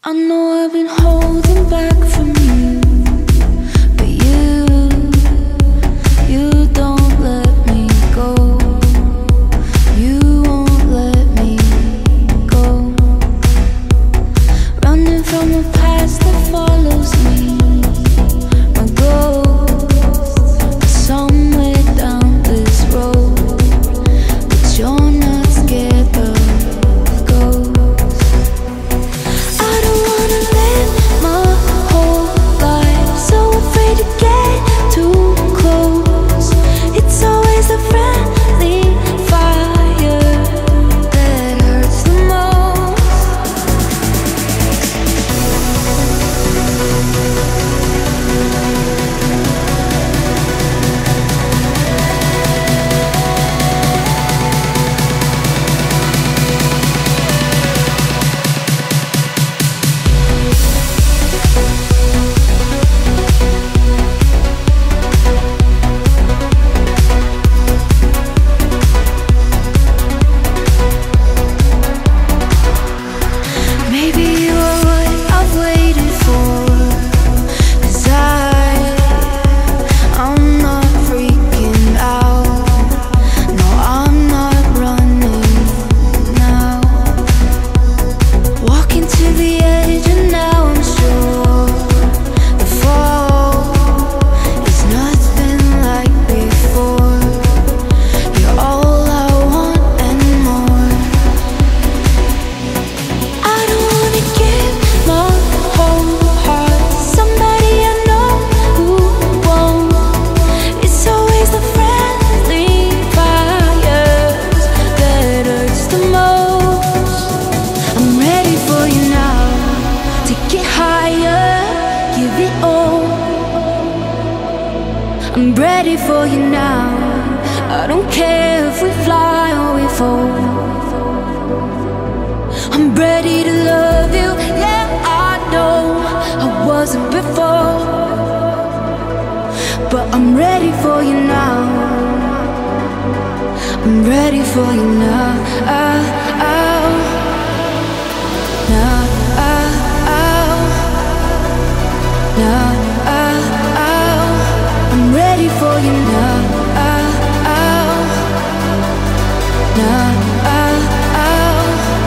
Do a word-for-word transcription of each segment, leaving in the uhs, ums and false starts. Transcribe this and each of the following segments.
I know I've been holding back from you, but you, you don't let me go. You won't let me go. Running from a past that follows me, my ghost, somewhere down this road, but you're not scared of. I'm ready for you now. I don't care if we fly or we fall. I'm ready to love you. Yeah, I know I wasn't before, but I'm ready for you now. I'm ready for you now. Oh, oh. Now, oh, oh. Now, oh, oh. I'm ready for you now. Oh, oh. Now, oh, oh.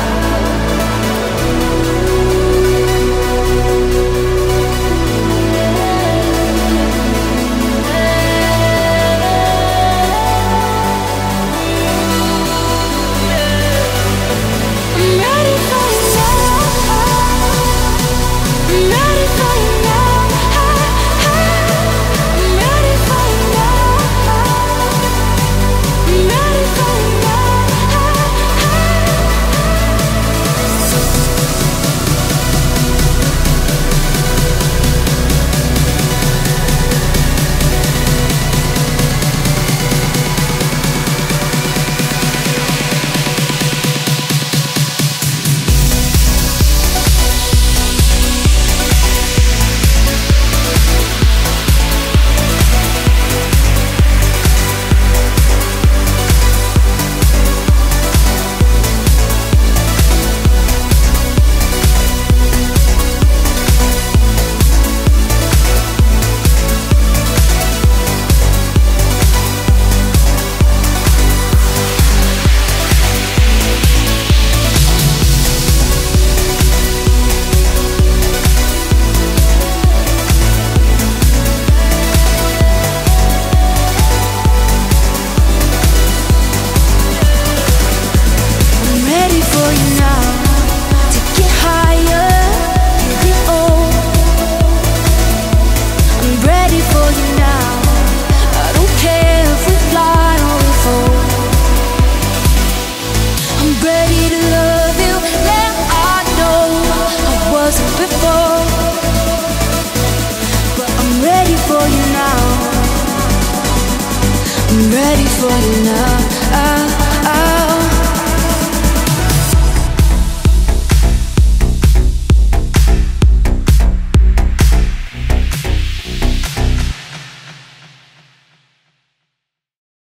I'm ready for you now. I'm ready for you now. I'm ready for you now. I'm ready for you now. I'm ready for you now.